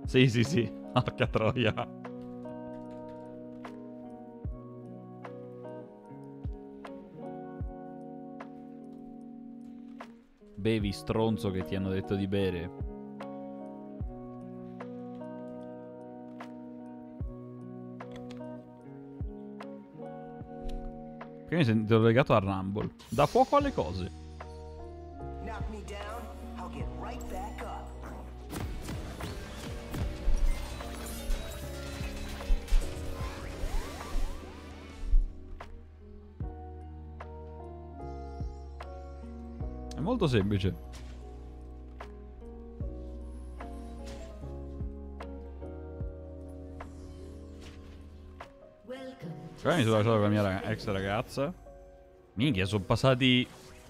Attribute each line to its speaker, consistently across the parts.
Speaker 1: Sì, sì, sì. Porca troia. Bevi, stronzo, che ti hanno detto di bere. Perché mi sento legato a Rumble. Dà fuoco alle cose.
Speaker 2: Knock me down, I'll get right back up.
Speaker 1: È molto semplice. Qua mi sono lasciato con la mia ex ragazza. Minchia, sono passati...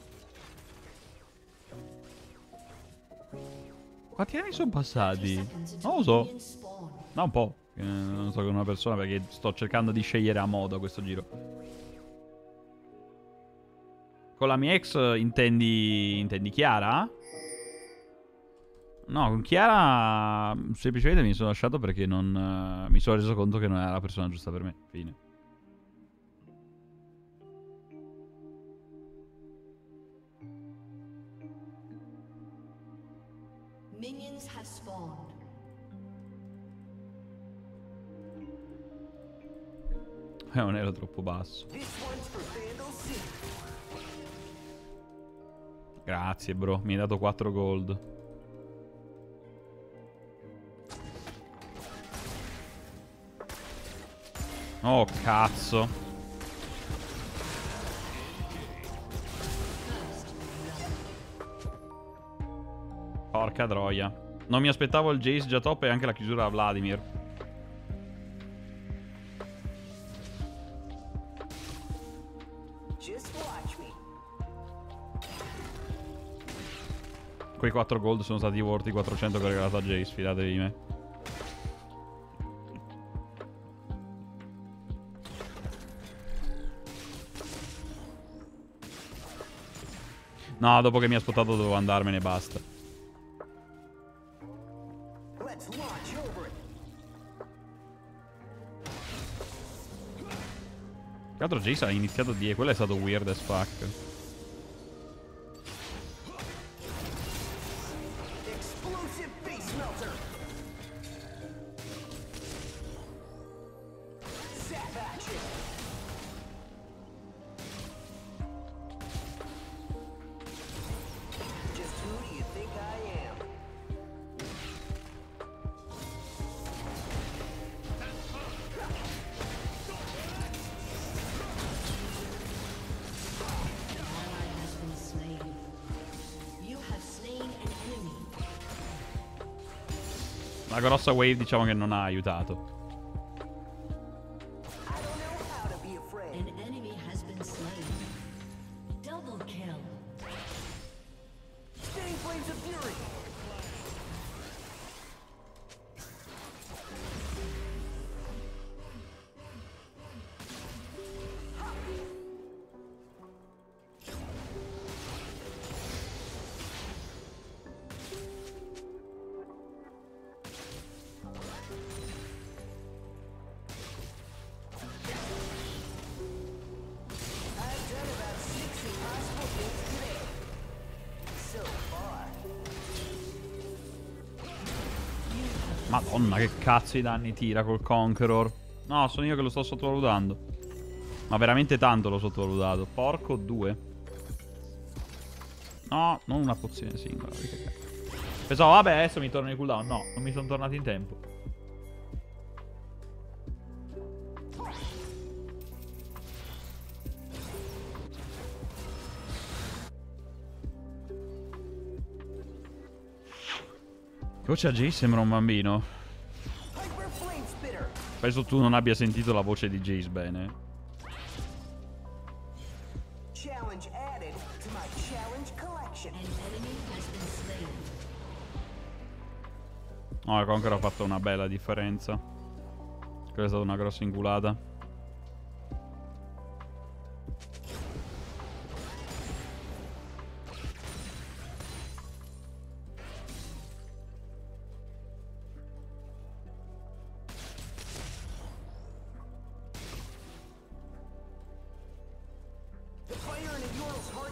Speaker 1: Quanti anni sono passati? Non lo so. No, un po'. Non so con una persona perché sto cercando di scegliere a modo questo giro. Con la mia ex intendi Chiara? No, con Chiara semplicemente mi sono lasciato perché non mi sono reso conto che non era la persona giusta per me. Fine.
Speaker 3: Minions have spawned.
Speaker 1: Non era troppo basso. Grazie, bro. Mi hai dato 4 gold. Oh, cazzo. Porca troia. Non mi aspettavo il Jace già top e anche la chiusura a Vladimir. Quei 4 gold sono stati worth i 400 che ho regalato a Jace, fidatevi di me. No, dopo che mi ha spottato dovevo andarmene, basta. Tra l'altro Jace ha iniziato di... Quello è stato weird as fuck. La grossa wave diciamo che non ha aiutato. Madonna, che cazzo di danni tira col Conqueror. No, sono io che lo sto sottovalutando. Ma veramente tanto l'ho sottovalutato. Porco 2. No, non una pozione singola. Pensavo, vabbè, adesso mi torno in cooldown. No, non mi sono tornati in tempo. Voce a Jace sembra un bambino. Penso tu non abbia sentito la voce di Jace bene. No, Conqueror ha fatto una bella differenza. Quella è stata una grossa inculata.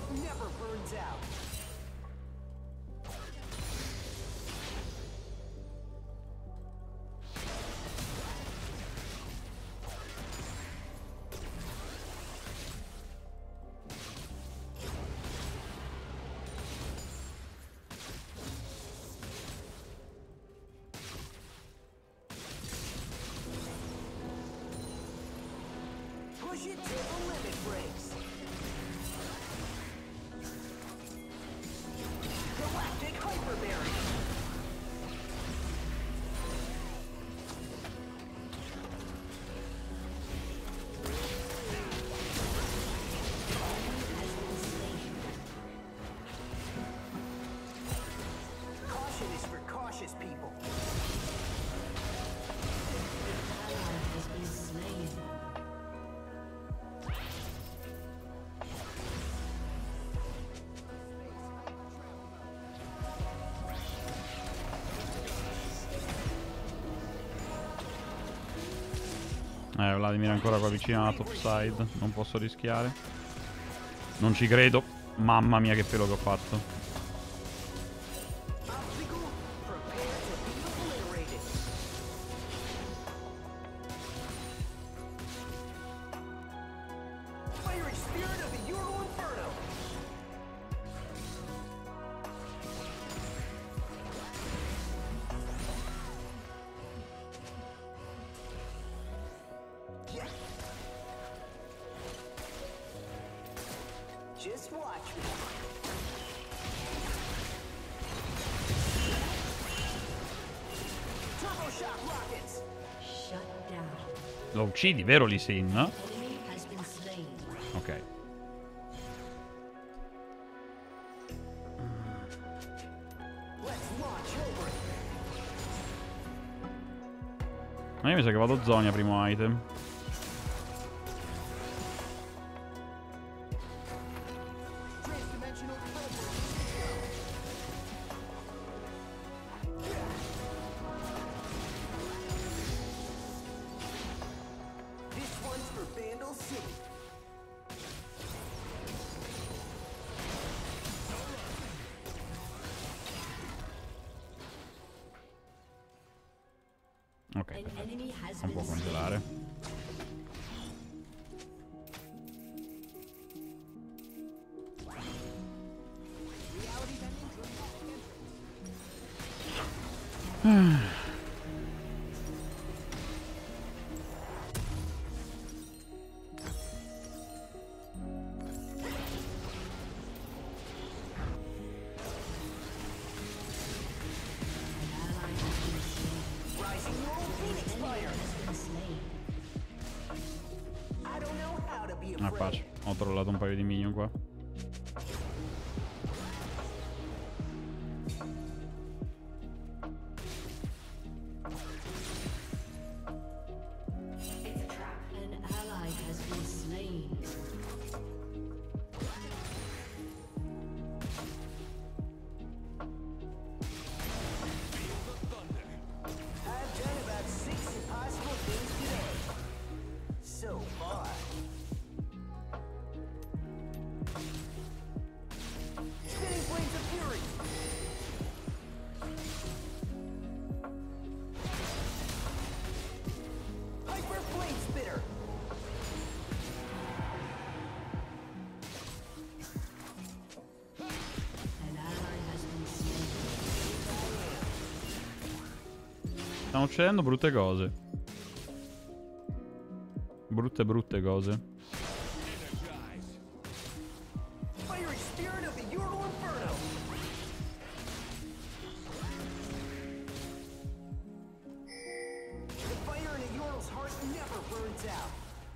Speaker 2: never burns out. Push it till the limit breaks. Galactic Hyperberry. Caution is for cautious people.
Speaker 3: Ally has been slain.
Speaker 1: Vladimir è ancora qua vicino alla top side. Non posso rischiare. Non ci credo. Mamma mia che pelo che ho fatto.
Speaker 2: Obstacle, prepare to be obliterated. Fiery spirit of the Euro Inferno. Just watch me. Turbo shock rockets.
Speaker 3: Shut down.
Speaker 1: Lo uccidi, vero Lee Sin?
Speaker 3: Enemy has been slain.
Speaker 1: Ok.
Speaker 2: Let's launch over it.
Speaker 1: Ma io mi sa che vado Zonia primo item.
Speaker 2: Transdimensional This one's for Vandal City.
Speaker 1: Ok,
Speaker 3: An
Speaker 1: perfetto.
Speaker 3: enemy has
Speaker 1: Non
Speaker 3: been
Speaker 1: può
Speaker 3: slain.
Speaker 1: congelare.
Speaker 3: Ally has been slain.
Speaker 2: Rising Neural Phoenix Fire.
Speaker 3: Has been slain.
Speaker 2: I don't know how to be
Speaker 1: Ah,
Speaker 2: afraid.
Speaker 1: pace. Ho trollato un paio di minion qua.
Speaker 3: An ally has been slain.
Speaker 2: I've done about 6 impossible things today. So far. Spinning Flames of Fury. Hyper Flame Spitter.
Speaker 3: An ally has been slain.
Speaker 1: Stanno succedendo brutte cose. Brutte cose.
Speaker 2: Fiery Spirit of the Euro Inferno. The fire in a Uril's heart never burns out.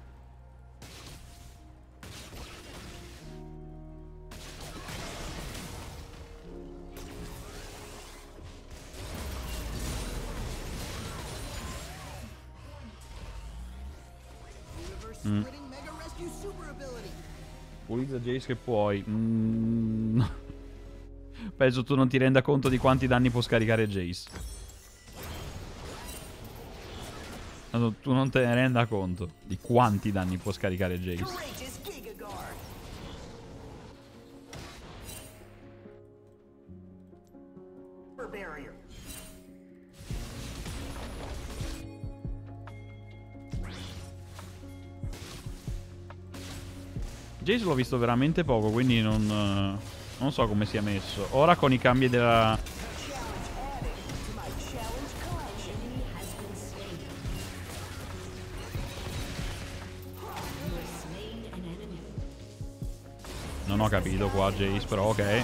Speaker 2: Spreading Mega Rescue Super Ability.
Speaker 1: Pulizza Jace che puoi. Penso tu non ti renda conto di quanti danni può scaricare Jace. No, tu non te ne renda conto di quanti danni può scaricare Jace.
Speaker 2: Courageous Giga Guard.
Speaker 1: Jace l'ho visto veramente poco, quindi non so come sia messo. Ora con i cambi della...
Speaker 2: Challenge added to my challenge collection.
Speaker 3: Enemy has been slain. You have slain an enemy.
Speaker 1: Non ho capito qua Jace, però ok.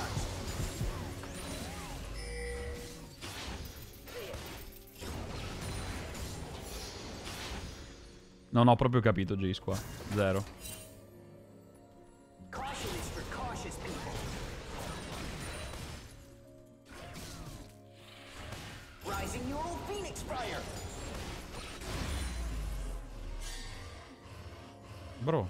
Speaker 1: Non ho proprio capito Jace qua. Zero.
Speaker 2: Caution is for cautious people. Rising Neural Phoenix Fire.
Speaker 1: Bro.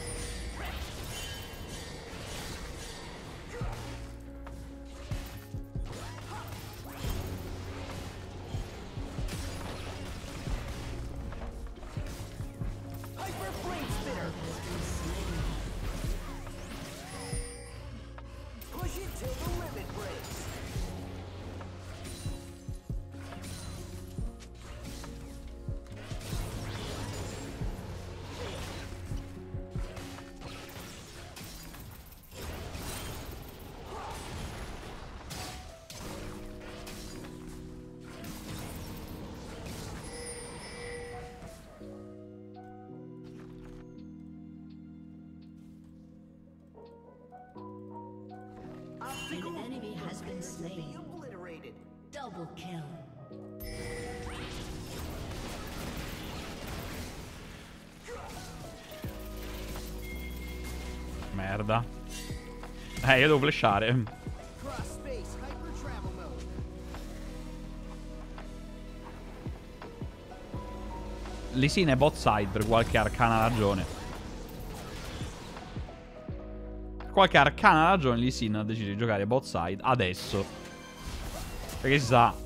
Speaker 2: Hyper Flame Spitter. Push it till the limit breaks.
Speaker 3: An enemy has been
Speaker 2: Be
Speaker 3: slain.
Speaker 2: obliterated.
Speaker 3: Double kill.
Speaker 1: Merda. Io devo flashare.
Speaker 2: Cross space hyper travel mode.
Speaker 1: Lee Sin è bot side per qualche arcana ragione. Per qualche arcana ragione Lee Sin ha deciso di giocare bot side adesso. Perché si sa,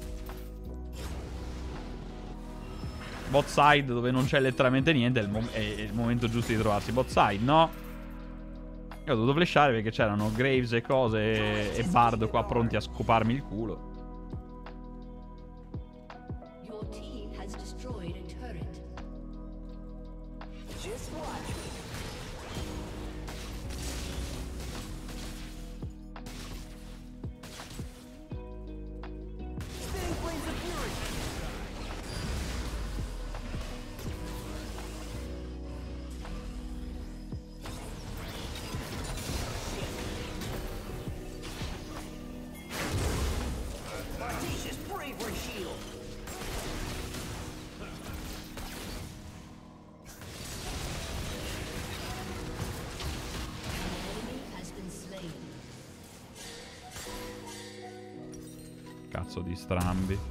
Speaker 1: bot side dove non c'è letteralmente niente è il momento giusto di trovarsi bot side, no? Io ho dovuto flashare perché c'erano Graves e cose e Bard qua pronti a scoparmi il culo.
Speaker 3: Your team has destroyed a turret.
Speaker 2: Just watch me. Spinning Flames of Fury. Audacious Bravery Shield.
Speaker 3: An enemy has been slain.
Speaker 1: Cazzo di strambi.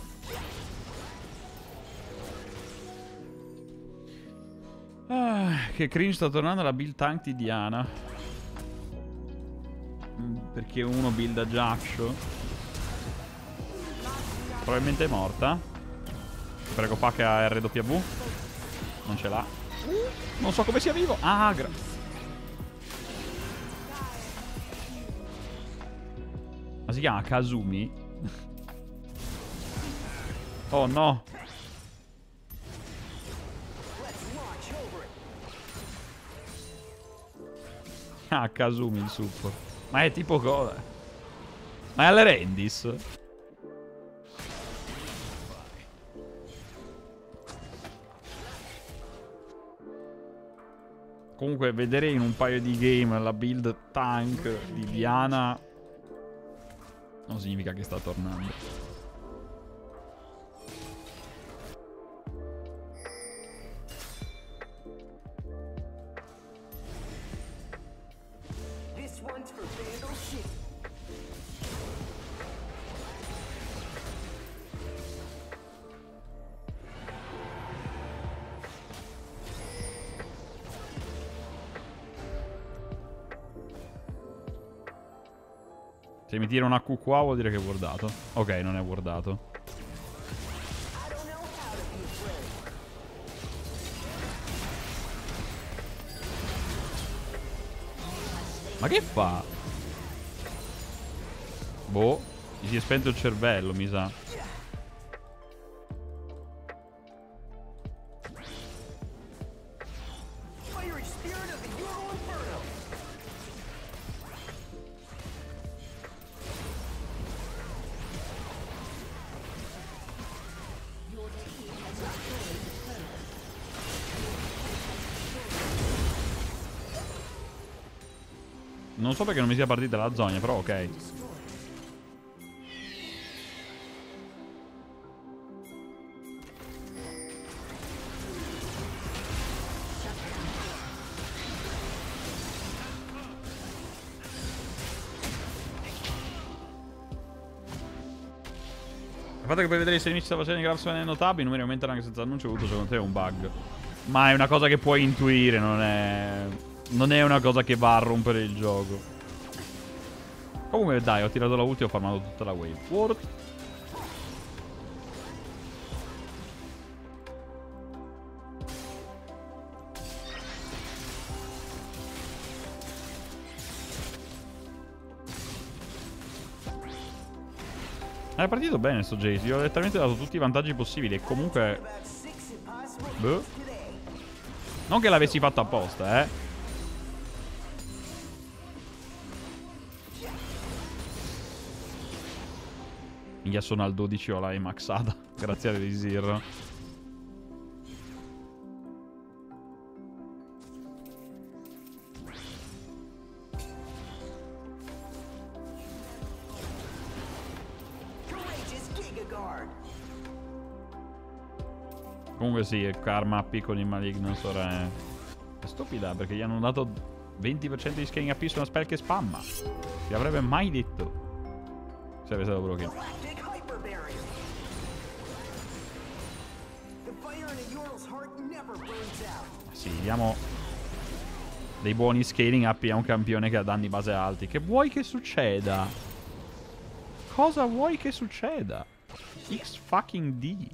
Speaker 1: Che cringe, sta tornando la build tank di Diana. Perché uno builda Jaxo. Probabilmente è morta. Prego fa che ha RW. Non ce l'ha. Non so come sia vivo. Ah, ma si chiama Kazumi? Oh no.
Speaker 2: Let's launch over it.
Speaker 1: Ah, Kazumi il support. Ma è tipo cosa? Ma è alle Rendis? Comunque vedere in un paio di game la build tank di Diana non significa che sta tornando.
Speaker 2: This one's for Vandal City.
Speaker 1: Se mi tira una Q qua vuol dire che è wordato. Ok, non è wordato.
Speaker 2: I don't know how to be afraid.
Speaker 1: Ma che fa? Boh, gli si è spento il cervello, mi sa.
Speaker 2: Fiery Spirit of the Euro Inferno.
Speaker 1: Non so perché non mi sia partita la zona, però ok. Il fatto che puoi vedere se i nemici stanno facendo i grafici notabili, i numeri aumentano anche senza annuncio avuto, secondo te è un bug. Ma è una cosa che puoi intuire, non è una cosa che va a rompere il gioco. Comunque dai, ho tirato la ulti e ho farmato tutta la wave. Ward. È partito bene sto Jace, gli ho letteralmente dato tutti i vantaggi possibili e comunque... Boh. Non che l'avessi fatto apposta, Minchia, sono al 12, ho la E maxata. Grazie a Resir. Comunque sì, Karma AP con il Malignus ora è stupida perché gli hanno dato 20% di scaling AP su una spell che spamma. Chi avrebbe mai detto? Se avesse dato broken. Sì, diamo dei buoni scaling AP a un campione che ha danni base alti. Che vuoi che succeda? Cosa vuoi che succeda? X fucking D.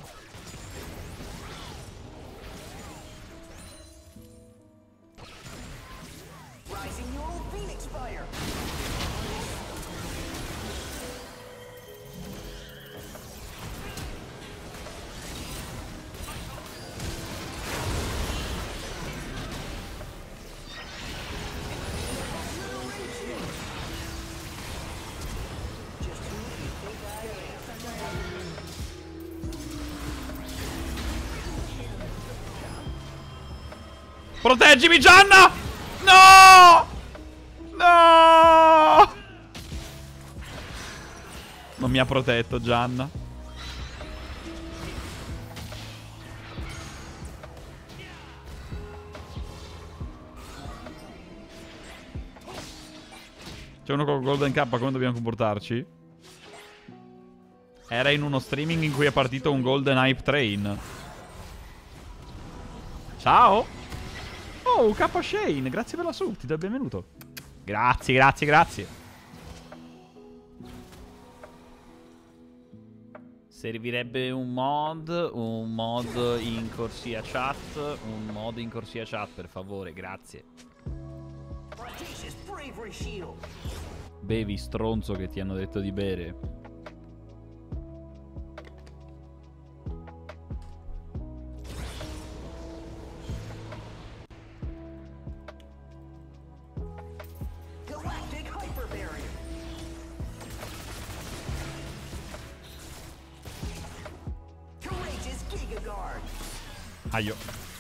Speaker 1: Proteggimi, Gianna! No! No! Non mi ha protetto, Gianna. C'è uno con Golden K, come dobbiamo comportarci? Era in uno streaming in cui è partito un Golden Hype Train. Ciao! Oh, K Shane, grazie per la sub, ti do il benvenuto. Grazie, grazie, grazie. Servirebbe un mod in corsia chat, per favore, grazie. Bevi, stronzo, che ti hanno detto di bere. Aio.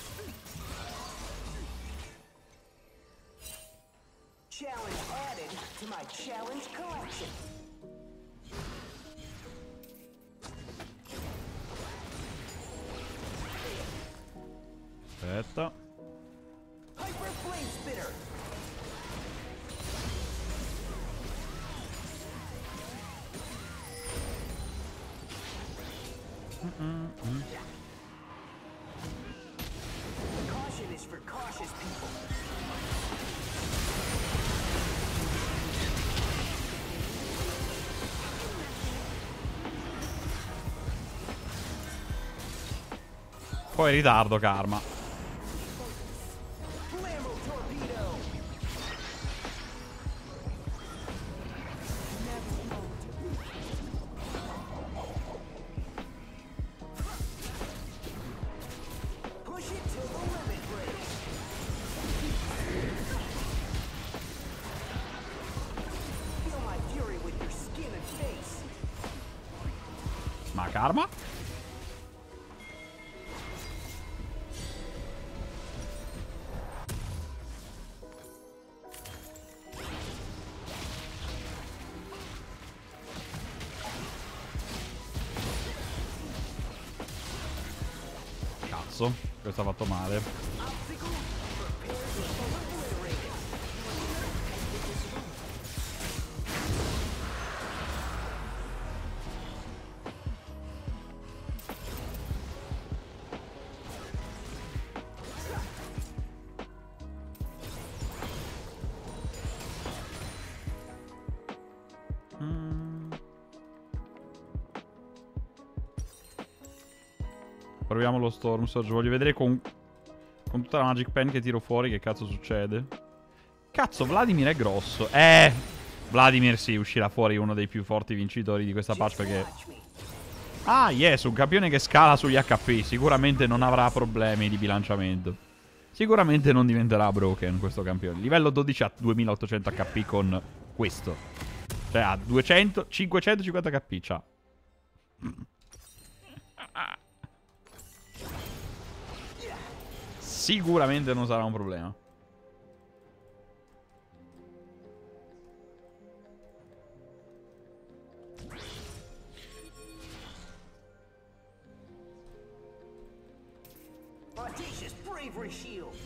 Speaker 1: Aspetta. Poi ritardo, Karma. Ma Karma? cazzo. Questo ha fatto male. Proviamo lo Storm Surge. Voglio vedere con tutta la Magic Pen che tiro fuori che cazzo succede. Cazzo, Vladimir è grosso. Vladimir sì, uscirà fuori uno dei più forti vincitori di questa patch perché... Ah, yes, un campione che scala sugli HP. Sicuramente non avrà problemi di bilanciamento. Sicuramente non diventerà broken questo campione. Livello 12 a 2800 HP con questo. Cioè a 550 HP c'ha. Sicuramente non sarà un problema.
Speaker 2: Audacious bravery shield.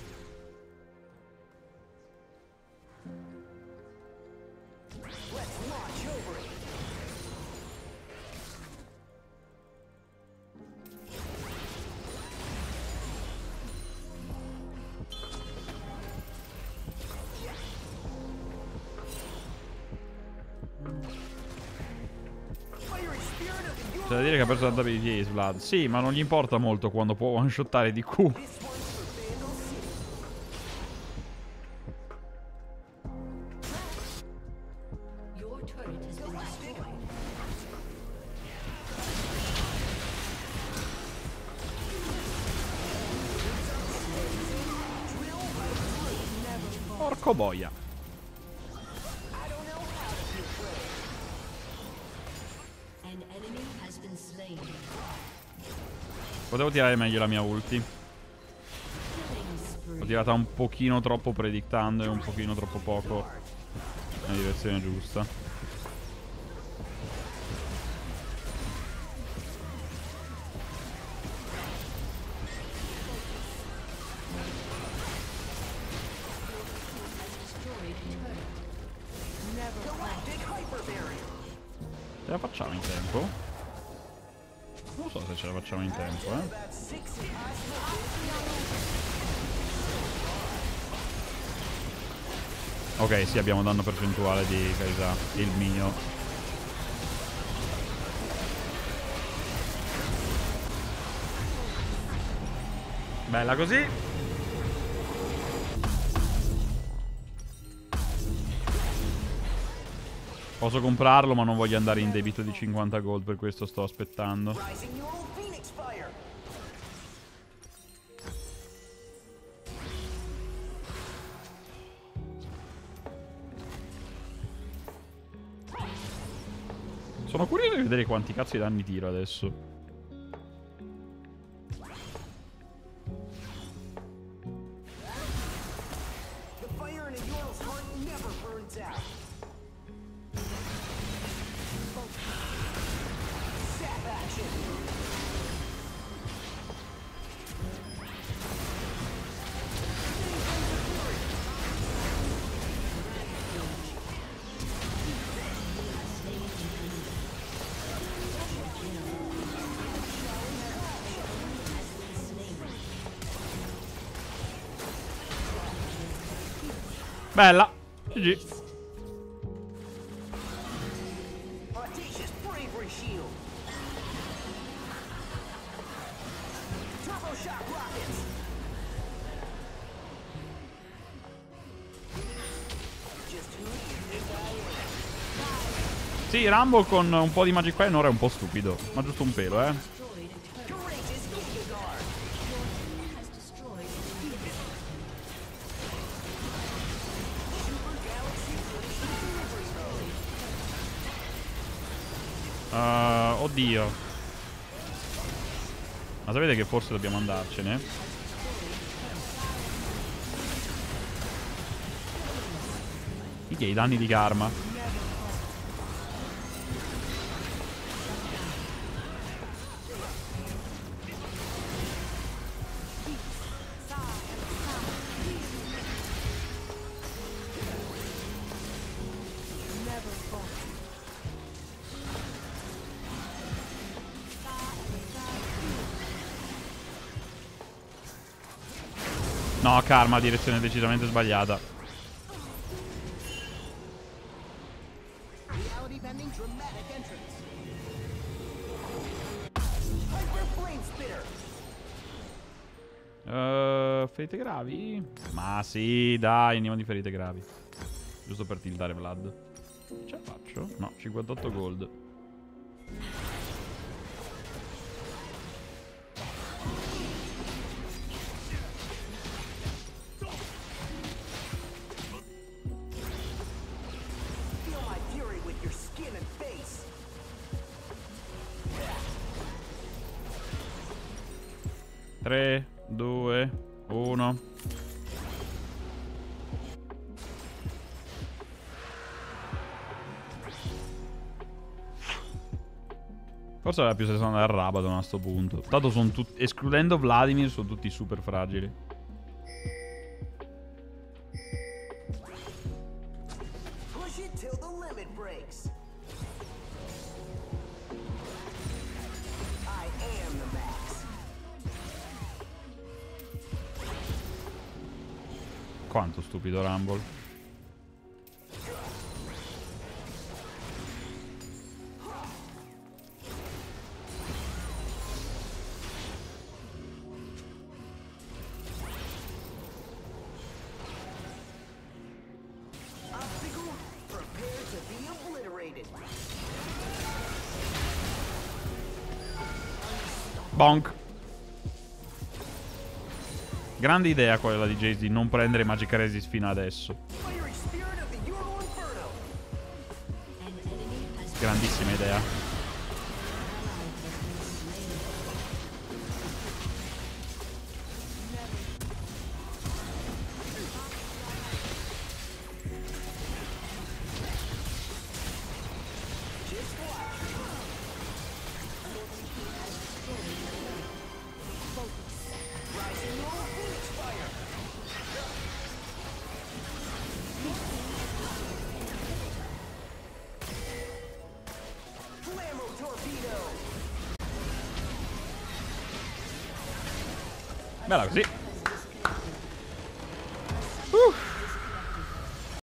Speaker 2: Let's launch over it.
Speaker 1: C'è da dire che ha perso tanta ability Vlad. Sì, ma non gli importa molto quando può one-shottare di Q.
Speaker 3: Your turret has been destroyed.
Speaker 1: Porco boia.
Speaker 3: An enemy has been slain.
Speaker 1: Potevo tirare meglio la mia ulti.
Speaker 3: Killing spree.
Speaker 1: L'ho tirata un pochino troppo predictando e un pochino troppo poco nella direzione giusta. Ce la facciamo in tempo? Non so se ce la facciamo in tempo, Ok, sì, abbiamo danno percentuale di Kai'Sa, il mio. Bella così. Posso comprarlo, ma non voglio andare in debito di 50 gold, per questo sto aspettando.
Speaker 2: Rising your old Phoenix fire.
Speaker 1: Sono curioso di vedere quanti cazzo di danni tiro adesso.
Speaker 2: The fire in a Yordle's heart never burns out. Sap action.
Speaker 1: Bella. GG.
Speaker 2: Audacious bravery shield. Turbo shock rockets. Just who do you think I am?
Speaker 1: Sì, Rumble con un po' di Magic Pen ora è un po' stupido. Ma giusto un pelo,
Speaker 3: Destroyed a turret.
Speaker 2: Courageous Giga-Guard.
Speaker 3: Has destroyed a turret.
Speaker 2: Super Galaxy Glitch delivery mode.
Speaker 1: Oddio. Ma sapete che forse dobbiamo andarcene? Minchia, i danni di karma. No, Karma, direzione decisamente sbagliata.
Speaker 2: Reality bending dramatic entrance. Hyper flame spitter.
Speaker 1: Ferite gravi? Ma sì, dai, andiamo di ferite gravi. Giusto per tiltare Vlad. Ce la faccio? No, 58 gold.
Speaker 2: Feel my fury with your skin and face.
Speaker 1: 3, 2, 1. Forse aveva più senso andare a Rabadon a sto punto. Tanto sono tutti, escludendo Vladimir, sono tutti super fragili.
Speaker 2: Push it till the limit breaks. I am the max.
Speaker 1: Quanto stupido Rumble.
Speaker 2: Obstacle, prepare to be obliterated.
Speaker 1: Bonk. Grande idea quella di Jace di non prendere Magic Resist fino adesso.
Speaker 2: Fiery spirit of the Euro Inferno.
Speaker 3: An enemy has been
Speaker 1: Grandissima idea.
Speaker 3: ally has been slain.
Speaker 2: Just watch. Rising roll, Phoenix fire. Flammo torpedo.
Speaker 1: Bella così.